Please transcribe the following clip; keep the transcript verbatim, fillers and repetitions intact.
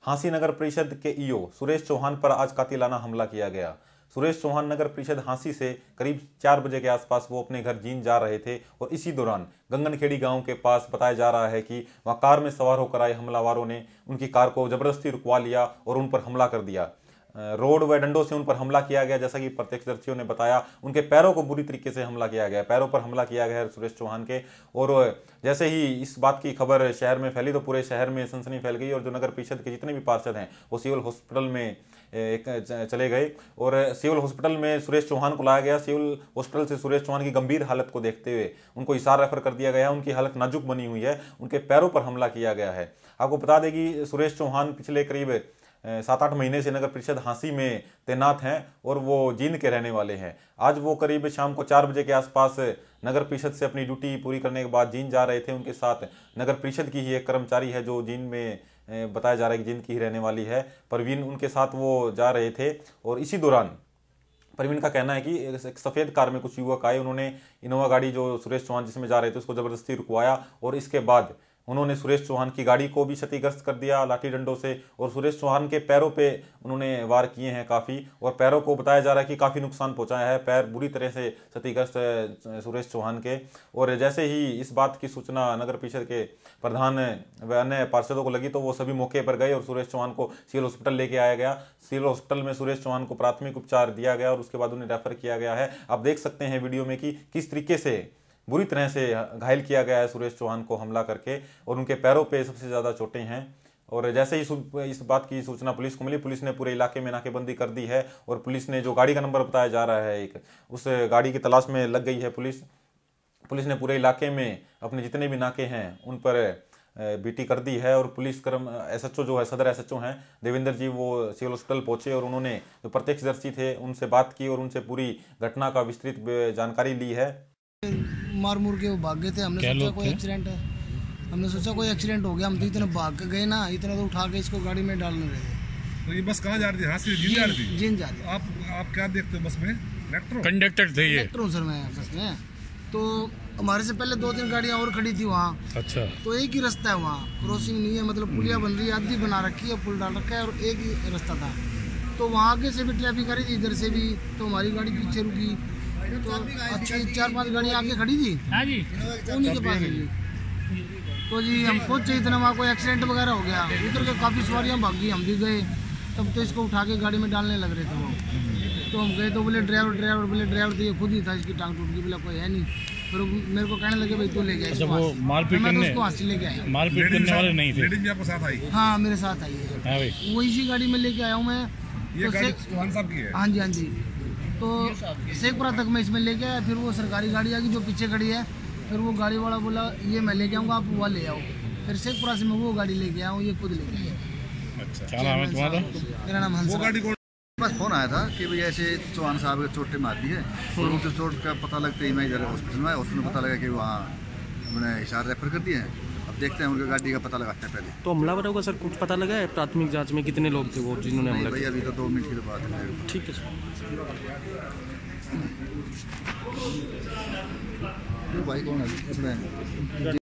हांसी नगर परिषद के ईओ सुरेश चौहान पर आज कातिलाना हमला किया गया। सुरेश चौहान नगर परिषद हांसी से करीब चार बजे के आसपास वो अपने घर जींद जा रहे थे और इसी दौरान गंगनखेड़ी गांव के पास बताया जा रहा है कि वहां कार में सवार होकर आए हमलावरों ने उनकी कार को जबरदस्ती रुकवा लिया और उन पर हमला कर दिया। रोड व डंडों से उन पर हमला किया गया। जैसा कि प्रत्यक्षदर्शियों ने बताया, उनके पैरों को बुरी तरीके से हमला किया गया, पैरों पर हमला किया गया है सुरेश चौहान के। और जैसे ही इस बात की खबर शहर में फैली तो पूरे शहर में सनसनी फैल गई और जो नगर परिषद के जितने भी पार्षद हैं वो सिविल हॉस्पिटल में एक चले गए और सिविल हॉस्पिटल में सुरेश चौहान को लाया गया। सिविल हॉस्पिटल से सुरेश चौहान की गंभीर हालत को देखते हुए उनको हिसार रेफर कर दिया गया। उनकी हालत नाजुक बनी हुई है, उनके पैरों पर हमला किया गया है। आपको बता दें कि सुरेश चौहान पिछले करीब सात आठ महीने से नगर परिषद हांसी में तैनात हैं और वो जींद के रहने वाले हैं। आज वो करीब शाम को चार बजे के आसपास नगर परिषद से अपनी ड्यूटी पूरी करने के बाद जींद जा रहे थे। उनके साथ नगर परिषद की ही एक कर्मचारी है जो जींद में बताया जा रहा है कि जींद की ही रहने वाली है, परवीन, उनके साथ वो जा रहे थे। और इसी दौरान परवीन का कहना है कि एक सफ़ेद कार में कुछ युवक आए, उन्होंने इनोवा गाड़ी जो सुरेश चौहान जिसमें जा रहे थे उसको ज़बरदस्ती रुकवाया और इसके बाद उन्होंने सुरेश चौहान की गाड़ी को भी क्षतिग्रस्त कर दिया लाठी डंडों से और सुरेश चौहान के पैरों पे उन्होंने वार किए हैं काफ़ी, और पैरों को बताया जा रहा है कि काफ़ी नुकसान पहुंचाया है, पैर बुरी तरह से क्षतिग्रस्त है सुरेश चौहान के। और जैसे ही इस बात की सूचना नगर परिषद के प्रधान व अन्य पार्षदों को लगी तो वो सभी मौके पर गए और सुरेश चौहान को सिविल हॉस्पिटल लेके आया गया। सिविल हॉस्पिटल में सुरेश चौहान को प्राथमिक उपचार दिया गया और उसके बाद उन्हें रेफर किया गया है। आप देख सकते हैं वीडियो में कि किस तरीके से बुरी तरह से घायल किया गया है सुरेश चौहान को हमला करके और उनके पैरों पे सबसे ज़्यादा चोटें हैं। और जैसे ही इस बात की सूचना पुलिस को मिली, पुलिस ने पूरे इलाके में नाकेबंदी कर दी है और पुलिस ने जो गाड़ी का नंबर बताया जा रहा है एक, उस गाड़ी की तलाश में लग गई है पुलिस। पुलिस ने पूरे इलाके में अपने जितने भी नाके हैं उन पर बीटी कर दी है और पुलिस कर्म एसएचओ जो है सदर एसएचओ हैं देवेंद्र जी, वो सिविल हॉस्पिटल पहुंचे और उन्होंने जो प्रत्यक्षदर्शी थे उनसे बात की और उनसे पूरी घटना का विस्तृत जानकारी ली है। मार मुर के वो भाग गए थे। हमने सोचा कोई एक्सीडेंट है, हमने सोचा कोई एक्सीडेंट हो गया। हम तो इतने भाग के गए ना, इतना तो उठा के इसको गाड़ी में डालने रहे थे। तो ये बस कहाँ जा रही थी? हाँ, जींद जा रही थी। जींद जा रही थी। आप आप क्या देखते हो बस में? कंडक्टर थे ये? कंडक्टर हूँ सर मैं बस में। तो हमारे से पहले दो तीन गाड़ियाँ और खड़ी थी वहाँ। अच्छा। तो एक ही रास्ता है वहाँ, क्रॉसिंग नहीं है, मतलब पुलिया बन रही है, आधी बना रखी है, पुल डाल रखा है और एक ही रास्ता था। तो वहाँ आगे से भी ट्रैफिक आ रही थी, इधर से भी, तो हमारी गाड़ी पीछे रुकी। तो अच्छी चार पांच गाड़ियाँ आगे खड़ी थी, हाँ जी, उन्हीं के पास जी। तो जी हम पहुंचे, इतना वहाँ कोई एक्सीडेंट वगैरह हो गया, उधर के काफ़ी सवारियाँ भागी, हम भी गए। तब तो इसको उठा के गाड़ी में डालने लग रहे थे वो। तो हम गए तो बोले ड्राइवर ड्राइवर बोले ड्राइवर तो ये खुद ही था, इसकी टांग टूट गई, बोला कोई है नहीं। फिर मेरे को कहने लगे भाई तू ले गया अच्छा, वो मारपीट करने उसको हाथ से लेके आया। मारपीट करने वाले नहीं थे? लेडीज भी आपके साथ आई? हाँ मेरे साथ आई है। हाँ भाई, वो इसी गाड़ी में लेके आया हूँ मैं। ये गाड़ी चौहान साहब की है? हाँ जी हाँ जी। तो शेखपुरा तक मैं इसमें लेके आया, फिर वो सरकारी गाड़ी आ गई जो पीछे खड़ी है। फिर वो गाड़ी वाला बोला ये मैं लेके आऊँगा, आप वो ले आओ। फिर शेखपुरा से मैं वो गाड़ी लेके आया हूँ, ये खुद लेके आया। अच्छा, क्या नाम है तुम्हारा? मेरा नाम हंस। वो गाड़ी कौन? बस फोन आया था कि भैया ऐसे चौहान साहब के चोटें मारती है और उनसे चोट का पता लगते ही मैं इधर हॉस्पिटल में, हॉस्पिटल में पता लगा कि वहाँ उन्होंने हिसार रेफर कर दिए हैं। अब देखते हैं, उनकी गाड़ी का पता लगाते हैं पहले। तो हमलावरों का सर कुछ पता लगा है? प्राथमिक जांच में कितने लोग थे वो जिन्होंने हमला किया? अभी तो दो मिनट की बात है। ठीक है सर। भाई कौन है?